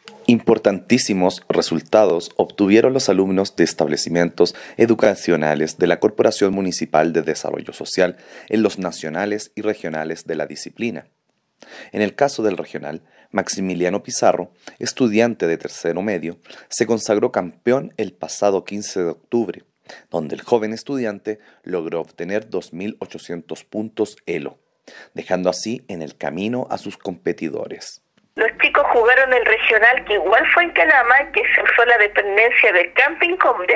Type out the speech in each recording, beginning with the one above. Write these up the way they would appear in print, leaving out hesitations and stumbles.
Importantísimos resultados obtuvieron los alumnos de establecimientos educacionales de la Corporación Municipal de Desarrollo Social en los nacionales y regionales de la disciplina. En el caso del regional, Maximiliano Pizarro, estudiante de tercero medio, se consagró campeón el pasado 15 de octubre, donde el joven estudiante logró obtener 2.800 puntos ELO, dejando así en el camino a sus competidores. Los chicos jugaron el regional, que igual fue en Calama, que se usó la dependencia del Camping Condes.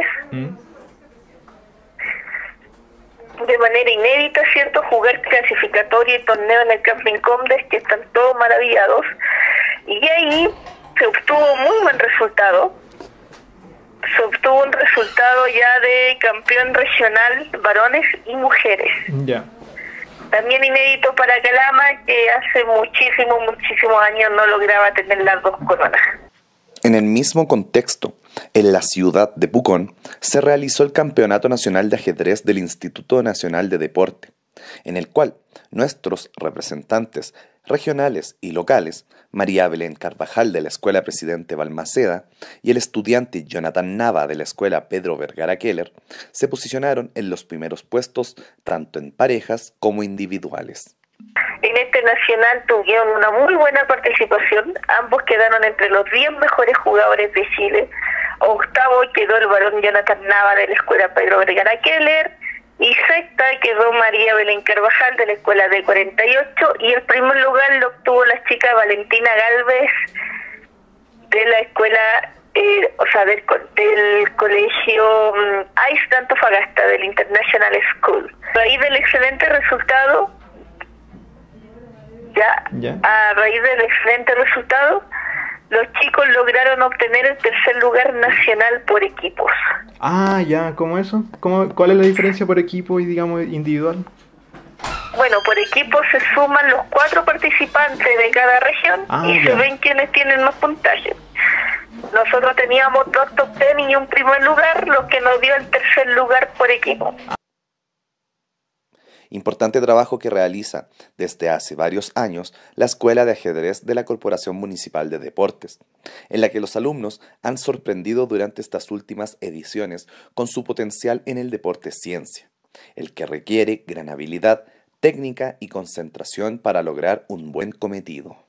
De manera inédita, ¿cierto? Jugar clasificatorio y torneo en el Camping Condes, que están todos maravillados. Y ahí se obtuvo muy buen resultado. Se obtuvo un resultado ya de campeón regional, varones y mujeres. Ya. También inédito para Calama, que hace muchísimos años no lograba tener las dos coronas. En el mismo contexto, en la ciudad de Pucón, se realizó el Campeonato Nacional de Ajedrez del Instituto Nacional de Deporte, en el cual nuestros representantes regionales y locales, María Belén Carvajal de la Escuela Presidente Balmaceda y el estudiante Jonathan Nava de la Escuela Pedro Vergara Keller, se posicionaron en los primeros puestos tanto en parejas como individuales. En este nacional tuvieron una muy buena participación, ambos quedaron entre los 10 mejores jugadores de Chile. Octavo quedó el varón Jonathan Nava de la Escuela Pedro Vergara Keller, y sexta quedó María Belén Carvajal de la Escuela D48, y el primer lugar lo obtuvo la chica Valentina Galvez de la escuela, del colegio ICE de Antofagasta, del International School. A raíz del excelente resultado, a raíz del excelente resultado, los chicos lograron obtener el tercer lugar nacional por equipos. Ah, ya, ¿cómo eso? ¿Cuál es la diferencia por equipo y, digamos, individual? Bueno, por equipo se suman los 4 participantes de cada región y se ven quiénes tienen más puntaje. Nosotros teníamos 2 top 10 y un primer lugar, lo que nos dio el tercer lugar por equipo. Importante trabajo que realiza desde hace varios años la Escuela de Ajedrez de la Corporación Municipal de Deportes, en la que los alumnos han sorprendido durante estas últimas ediciones con su potencial en el deporte ciencia, el que requiere gran habilidad, técnica y concentración para lograr un buen cometido.